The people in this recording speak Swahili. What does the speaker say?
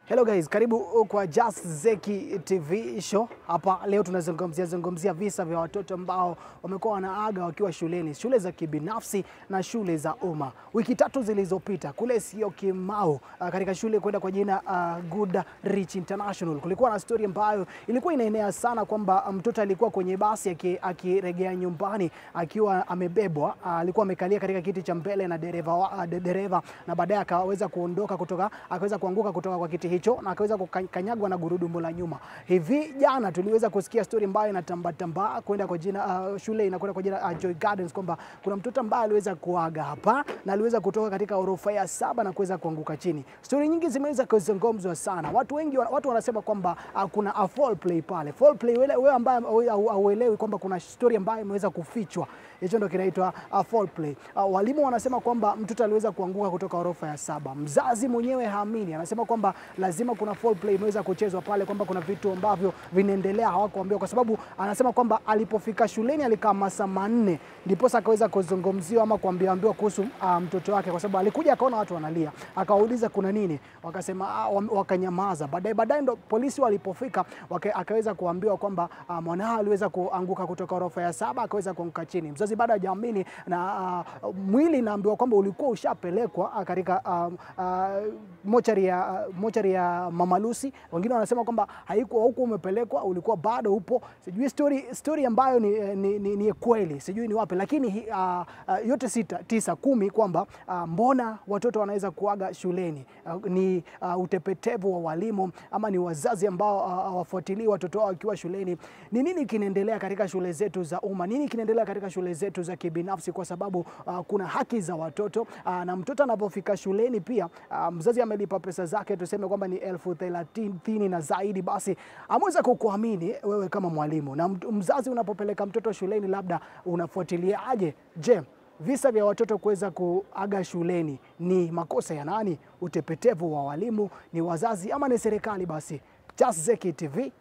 Hello guys, karibu kwa Just ZEKI TV show. Hapa leo tunazungumzia visa vya watoto ambao wamekuwa wanaaga wakiwa shuleni, shule za kibinafsi na shule za umma. Wiki tatu zilizopita kule sio Kimau, katika shule kwenda kwa jina Good Rich International, kulikuwa na story ambayo ilikuwa inaenea sana kwamba mtoto alikuwa kwenye basi akirejea nyumbani akiwa amebebwa, alikuwa amekalia katika kiti cha mbele na dereva na baadaye akaweza kuanguka kutoka kwa kiti hicho na akaweza kukanyagwa na gurudumu la nyuma. Hivi jana tuliweza kusikia story ambayo inatamba kwenda kwa jina shule inakwenda kwa jina Joygardens, kwamba kuna mtoto ambaye aliweza kuaga hapa na aliweza kutoka katika orofa ya 7 na kuweza kuanguka chini. Story nyingi zimeweza kuzungumzwa sana. Watu wanasema kwamba kuna a foul play pale. Foul play, wewe ambaye hauelewi kwamba kuna story ambayo imeweza kufichwa, hicho ndio kinaitwa foul play. Walimu wanasema kwamba mtoto aliweza kuanguka kutoka orofa ya 7. Mzazi mwenyewe haamini, anasema kwamba lazima kuna foul play imeweza kuchezwa pale, kwamba kuna vitu ambavyo vinaendelea hawakuambiwa, kwa sababu anasema kwamba alipofika shuleni alikaa masaa 4 ndipo akaweza kuzungumziwa ama kuambiwa kuhusu mtoto wake, kwa sababu alikuja akaona watu wanalia, akauliza kuna nini, wakasema wakanyamaza. Baadaye ndo polisi walipofika akaweza kuambiwa kwamba mwanao aliweza kuanguka kutoka orofa ya 7 akaweza kuanguka chini. Mzazi baada ya jamini na mwili naambiwa kwamba ulikuwa ushapelekwa katika mochari ya Mama Lucy. Wengine wanasema kwamba haikuwa huko umepelekwa, ulikuwa bado upo. Sijui story ambayo ni kweli, sijui ni wapi, lakini yote 9 10 kwamba mbona watoto wanaweza kuaga shuleni, ni utepetevu wa walimu ama ni wazazi ambao hawafuatilii watoto wao wakiwa shuleni. Ni nini kinaendelea katika shule zetu za umma? Nini kinaendelea katika shule zetu za kibinafsi? Kwa sababu kuna haki za watoto, na mtoto anapofika shuleni pia mzazi amelipa pesa zake, tuseme kwamba ni 30,000 na zaidi, basi ameweza kukuamini wewe kama mwalimu. Na mzazi unapopeleka mtoto shuleni, labda unafuatilia aje? Je, visa vya watoto kuweza kuaga shuleni ni makosa ya nani? Utepetevu wa walimu, ni wazazi ama ni serikali? Basi Just ZEKI TV